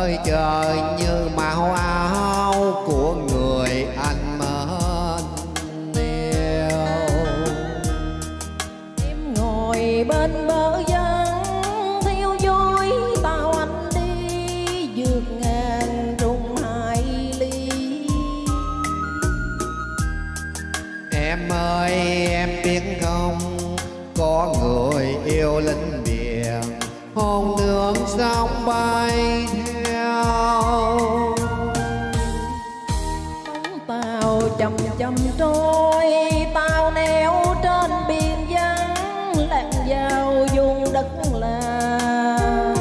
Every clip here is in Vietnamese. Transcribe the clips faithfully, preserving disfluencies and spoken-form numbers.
tới trời như màu áo của người anh mến yêu. Em ngồi bên bờ dân theo dõi tàu anh đi vượt ngàn trùng hải ly. Em ơi em biết không, có người yêu lính biển hôn nước sóng bay theo. Bóng tàu chậm chậm trôi, tàu neo trên biển vắng, lạc vào vùng đất lạ.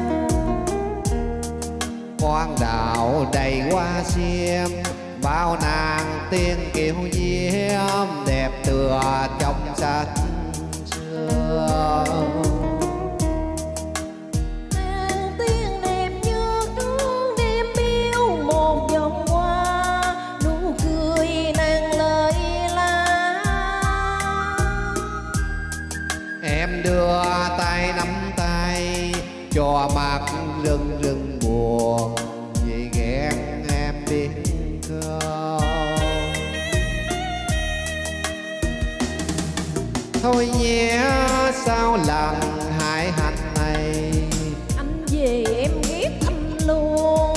Quang đảo đầy hoa xiêm, bao nàng tiên kiều diễm, đẹp tựa trong sách xưa. Nàng tiên đẹp như đêm biếu một vòng hoa, nụ cười nàng lời la. Em đưa tay nắm tay cho mặt rưng rưng buồn, vì ghét em biết không. Thôi nhé sao lần hai hành này, Anh về em ghét anh luôn,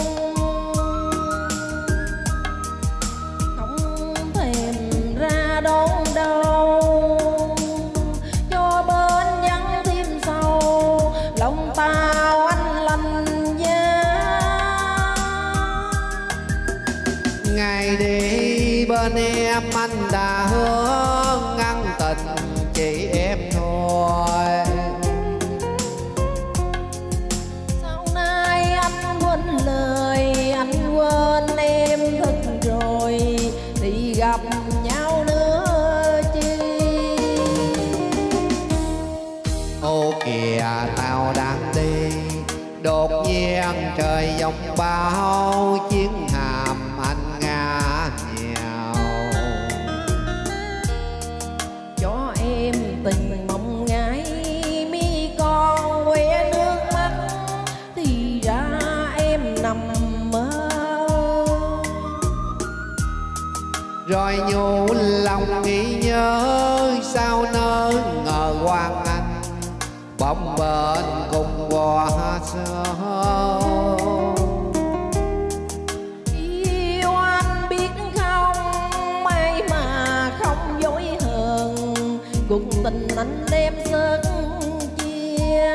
không thèm ra đón đâu. Cho bên vắng thêm sâu, lòng tao anh lành giá. ngày đi bên em anh đã hứa ngăn tình chỉ em thôi. Sau này anh quên lời, anh quên em thật rồi, thì gặp nhau nữa chi. Ô kìa tao đang đi, đột nhiên trời giông bão, chiến hàm anh ngã nhào. Cho em tình mộng ngái mi con que nước mắt, thì ra em nằm mơ. Rồi nhủ lòng nghĩ nhớ, sao nỡ ngờ Quang Anh bóng bên cùng hoa sớm. Yêu anh biết không, may mà không dối hờn, cuộc tình anh đem sớt chia.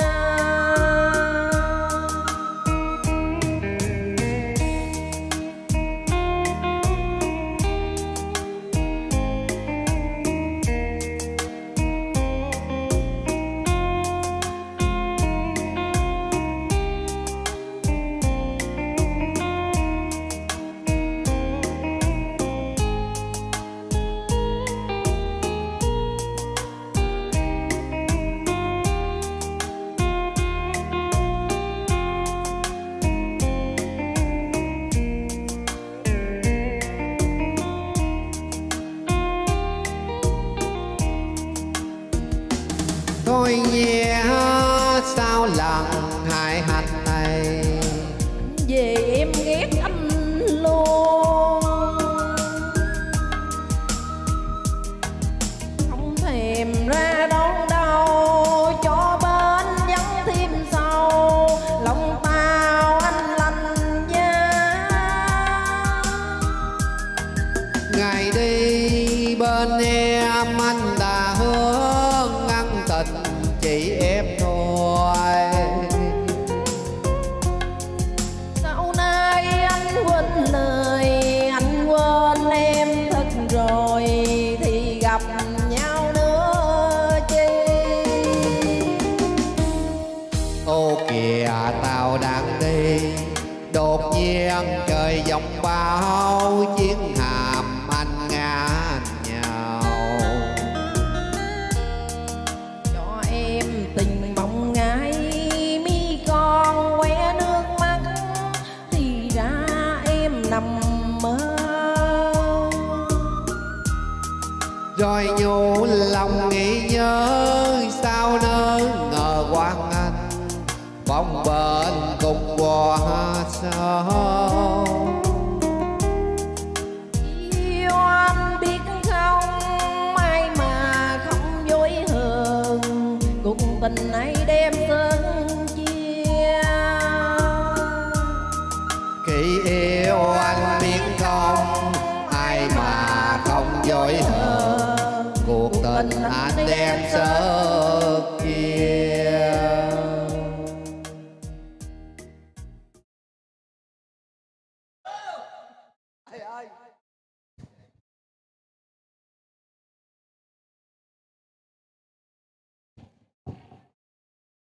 Thôi nhé sao lần hai hành này, Về em ghét anh luôn, không thèm ra đón đâu. Cho bên vắng thêm sâu, lòng tao anh lành giá. ngày đi bên em anh đã hứa ngăn tình chỉ em thôi. Sau này anh quên lời, anh quên em thật rồi, thì gặp nhau nữa chi. Ô kìa tao đang đi, đột nhiên trời giông bão, chiến hàm anh ngã nhào. Cho em tình mộng ngái mi con que nước mắt, thì ra em nằm mơ. Rồi nhủ lòng nghĩ nhớ, sao nỡ ngờ Quang Anh bóng bên cùng hoa sao. Yêu anh biết không, may mà không dối hờn, cuộc tình này đem sớm chia. Khi yêu anh biết không, ai mà không dối hờn, cuộc tình anh đem sớm chia. Ai ơi.